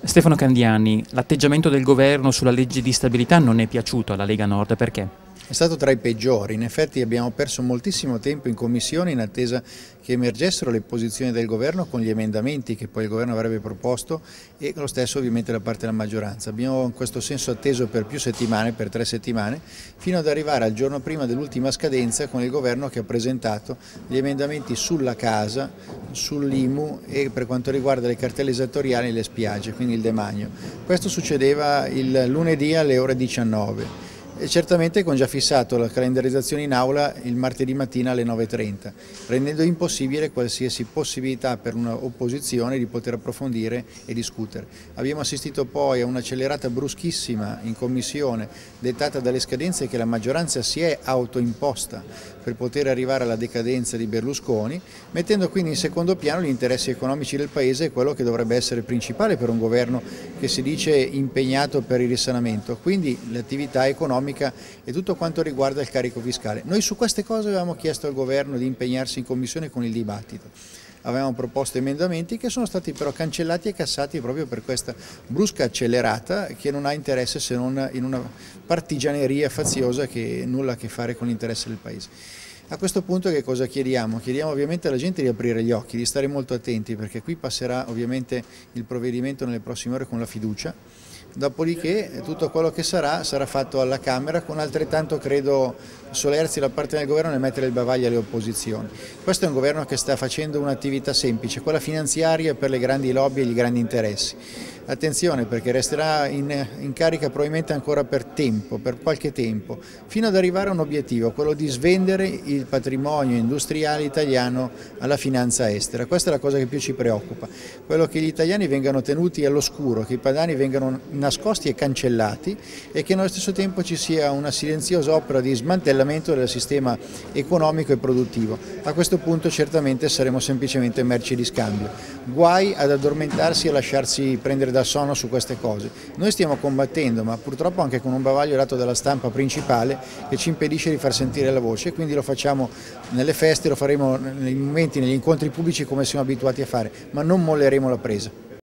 Stefano Candiani, l'atteggiamento del governo sulla legge di stabilità non è piaciuto alla Lega Nord, perché? È stato tra i peggiori, in effetti abbiamo perso moltissimo tempo in commissione in attesa che emergessero le posizioni del governo con gli emendamenti che poi il governo avrebbe proposto e lo stesso ovviamente da parte della maggioranza. Abbiamo in questo senso atteso per più settimane, per 3 settimane, fino ad arrivare al giorno prima dell'ultima scadenza con il governo che ha presentato gli emendamenti sulla casa, sull'IMU e per quanto riguarda le cartelle esattoriali e le spiagge, quindi il demanio. Questo succedeva il lunedì alle ore 19. E certamente con già fissato la calendarizzazione in aula il martedì mattina alle 9:30, rendendo impossibile qualsiasi possibilità per un'opposizione di poter approfondire e discutere. Abbiamo assistito poi a un'accelerata bruschissima in commissione dettata dalle scadenze che la maggioranza si è autoimposta per poter arrivare alla decadenza di Berlusconi, mettendo quindi in secondo piano gli interessi economici del Paese e quello che dovrebbe essere principale per un governo che si dice impegnato per il risanamento, quindi l'attività economica e tutto quanto riguarda il carico fiscale. Noi su queste cose avevamo chiesto al governo di impegnarsi in commissione con il dibattito. Avevamo proposto emendamenti che sono stati però cancellati e cassati proprio per questa brusca accelerata che non ha interesse se non in una partigianeria faziosa che nulla a che fare con l'interesse del Paese. A questo punto che cosa chiediamo? Chiediamo ovviamente alla gente di aprire gli occhi, di stare molto attenti perché qui passerà ovviamente il provvedimento nelle prossime ore con la fiducia. Dopodiché tutto quello che sarà fatto alla Camera con altrettanto, credo, solerzia da parte del governo nel mettere il bavaglio alle opposizioni. Questo è un governo che sta facendo un'attività semplice, quella finanziaria per le grandi lobby e gli grandi interessi. Attenzione perché resterà in carica probabilmente ancora per tempo, per qualche tempo, fino ad arrivare a un obiettivo, quello di svendere il patrimonio industriale italiano alla finanza estera. Questa è la cosa che più ci preoccupa, quello che gli italiani vengano tenuti all'oscuro, che i padani vengano nascosti e cancellati e che nello stesso tempo ci sia una silenziosa opera di smantellamento del sistema economico e produttivo. A questo punto certamente saremo semplicemente merci di scambio. Guai ad addormentarsi e lasciarsi prendere da sonno su queste cose. Noi stiamo combattendo, ma purtroppo anche con un bavaglio dato dalla stampa principale che ci impedisce di far sentire la voce, quindi lo facciamo nelle feste, lo faremo nei momenti, negli incontri pubblici come siamo abituati a fare, ma non molleremo la presa.